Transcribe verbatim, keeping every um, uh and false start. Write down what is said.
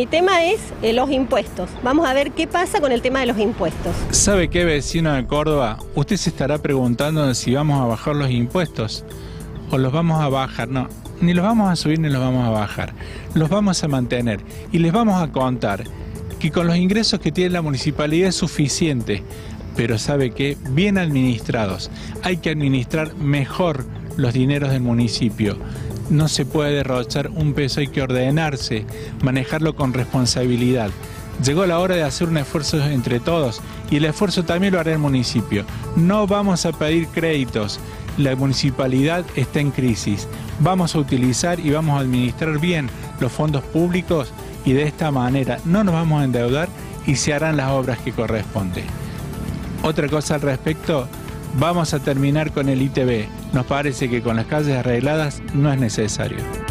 mi tema es eh, los impuestos. Vamos a ver qué pasa con el tema de los impuestos. ¿Sabe qué, vecino de Córdoba? Usted se estará preguntando si vamos a bajar los impuestos o los vamos a bajar. No, ni los vamos a subir ni los vamos a bajar. Los vamos a mantener y les vamos a contar que con los ingresos que tiene la municipalidad es suficiente. Pero ¿sabe qué? Bien administrados. Hay que administrar mejor los dineros del municipio. No se puede derrochar un peso, hay que ordenarse, manejarlo con responsabilidad. Llegó la hora de hacer un esfuerzo entre todos y el esfuerzo también lo hará el municipio. No vamos a pedir créditos, la municipalidad está en crisis. Vamos a utilizar y vamos a administrar bien los fondos públicos y de esta manera no nos vamos a endeudar y se harán las obras que corresponden. Otra cosa al respecto, vamos a terminar con el I T V. Nos parece que con las calles arregladas no es necesario.